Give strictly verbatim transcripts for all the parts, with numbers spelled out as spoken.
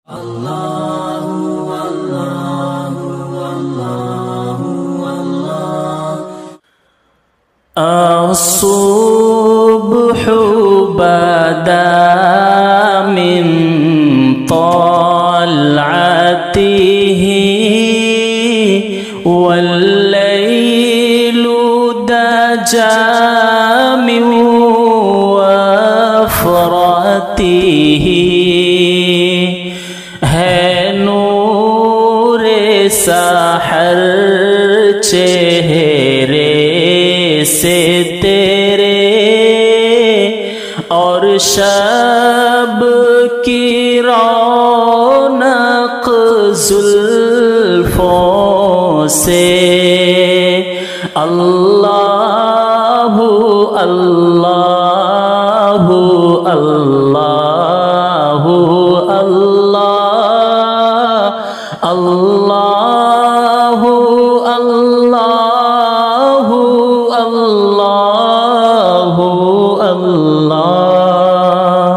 الصبح بدا من طلعته والليل دجى من وفرته ہے نور سحر چہرے سے تیرے اور شب کی رونق زلفوں سے اللہ اللہ اللہ اللہ اللہ اللہ اللہ اللہ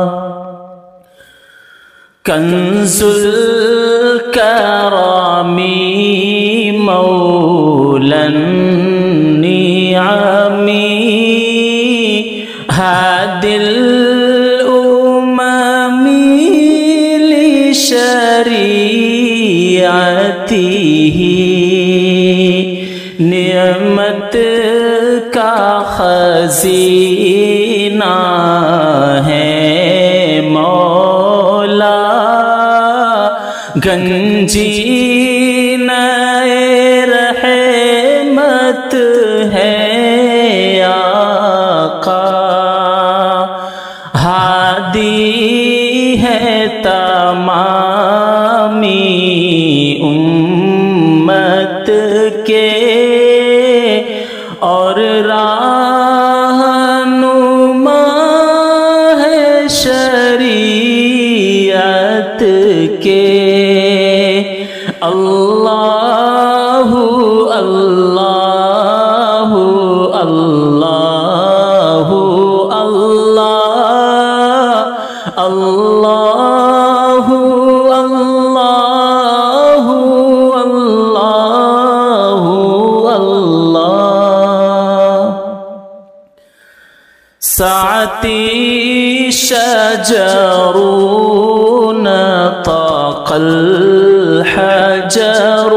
کنز الکرام مولا النعم هادي الأمم لشريعته نعمت کا خزینہ ہے مولا گنجینہ رحمت ہے آقا ہادی ہے تمامی امت کے اور رہنما ہے شریعت کے اللہ اللہ اللہ اللہ اللہ اللہ اللہ ساعتی شجر نطق الحجر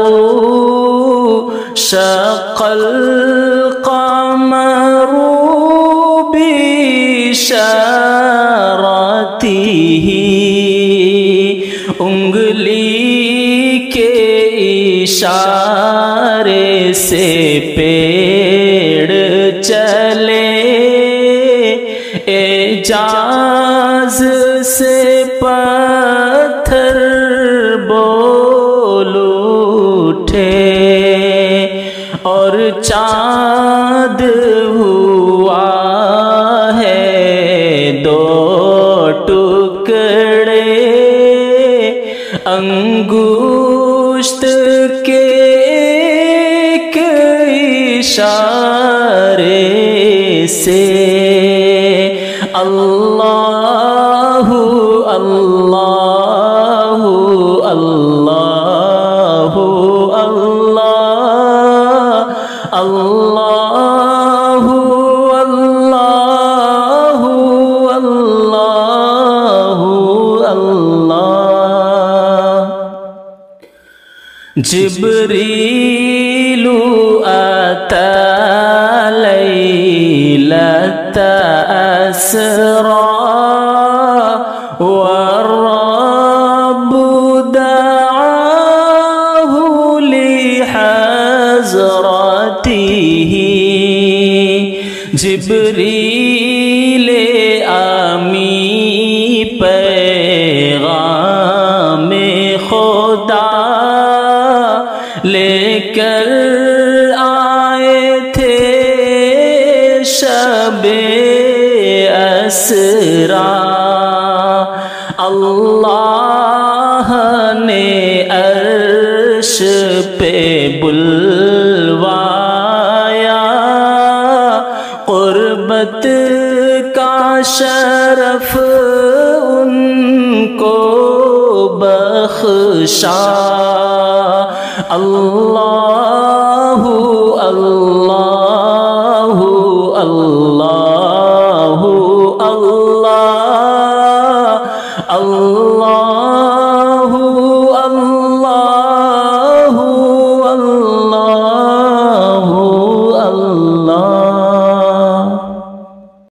شق القمر بإشارته انگلی کے اشارے سے پیڑ چلے اعجاز سے پتھر بول اٹھے اور چاند ہوا ہے دو ٹکڑے انگشت کے ایک اشارے سے اللہ اللہ اللہ اللہ اللہ اللہ اللہ اللہ جبریل اتی لیلۃ اسری والرب دعاه لحضرته جبریل امی پیغام خدا لے کر آئے تھے شب اسرا اللہ نے عرش پہ بلوایا قربت کا شرف ان کو بخشا اللہ اللہ